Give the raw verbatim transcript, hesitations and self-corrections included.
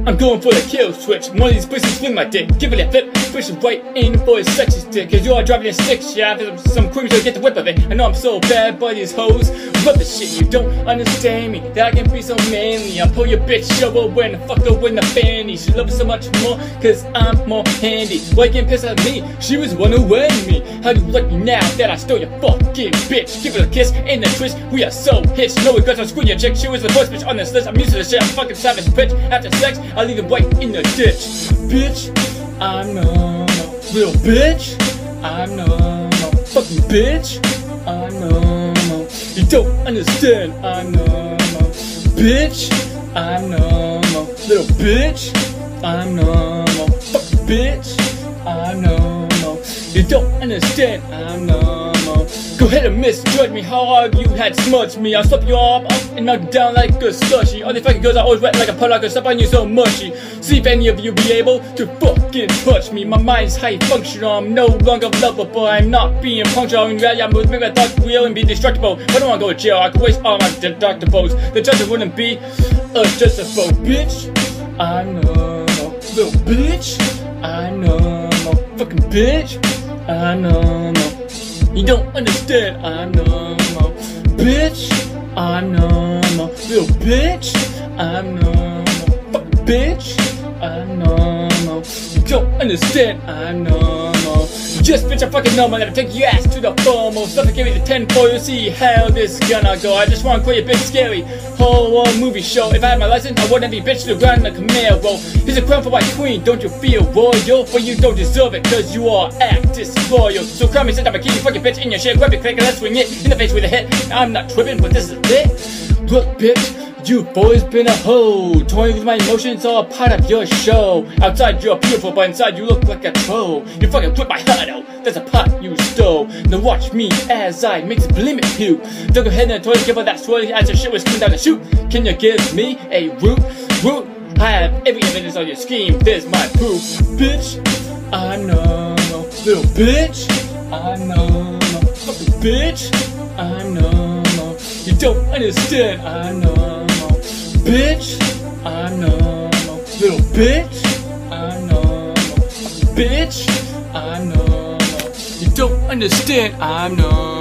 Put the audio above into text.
I'm going for the kill switch. One of these pussies fling my dick, give it a flip, push it right in for his sexy stick. Cause you are driving a stick shaft, some cream to get the whip of it. I know I'm so bad, but these hoes rubbish shit. You don't understand me, that I can be so manly. I pull your bitch over and fuck her in the fanny. She loves it so much more, cause I'm more handy. Why can't piss at me? She was one who wed me. How do you like me now that I stole your fucking bitch? Give it a kiss and a twist, we are so hitched. No regrets on screw your chick, she was the first bitch on this list. I'm used to the shit, I'm fucking savage bitch. After sex, I leave it right in the ditch. Bitch, I'm no, no real bitch. I'm no, no fucking bitch. I'm no, no. You don't understand. I'm no, no bitch. I'm no, no little bitch. I'm no, no fucking bitch. I'm no, no. You don't understand. I'm no, no. Go ahead and misjudge me, how hard you had smudged me. I'll slap you all up and knock you down like a slushy. All these fucking girls are always wet like a puddle, I can step on you so mushy. See if any of you be able to fucking touch me. My mind's high functional, I'm no longer lovable. I'm not being punctual, in reality I'm moving my thoughts real and be destructible. I don't wanna go to jail, I could waste all my deductibles. The judge wouldn't be a justifiable bitch. I'm no, no little bitch. I'm no, no fucking bitch. I'm no, no. You don't understand, I'm normal, bitch. I'm normal, little bitch. I'm normal, fucking bitch. I'm normal. You don't understand, I'm normal. Just bitch, I'm fucking normal. Let me take your ass to the foremost. Let me give you the ten for you see how this gonna go. I just wanna create a big scary horror movie show. If I had my license, I wouldn't be bitch to run the Camaro. Here's a crown for my queen, don't you feel royal? But you don't deserve it, cause you are act disloyal. So crown me, sit down, my key, you fucking bitch in your shit. Grab your click and let's swing it in the face with a hit. I'm not tripping, but this is it. Look, bitch. You've always been a hoe, toying with my emotions, all part of your show. Outside you're beautiful, but inside you look like a troll. You fucking put my heart out, that's a pot you stole. Now watch me as I mix a limit you. Don't go ahead and toy, give her that swirly as your shit was coming down the chute. Can you give me a root? Root? I have every evidence on your scheme, there's my proof. Bitch, I know, no, little bitch. I know, no, fucking bitch. I know, no, you don't understand. I know. Bitch, I'm normal, little bitch. I'm normal, bitch. I'm normal. You don't understand. I'm normal.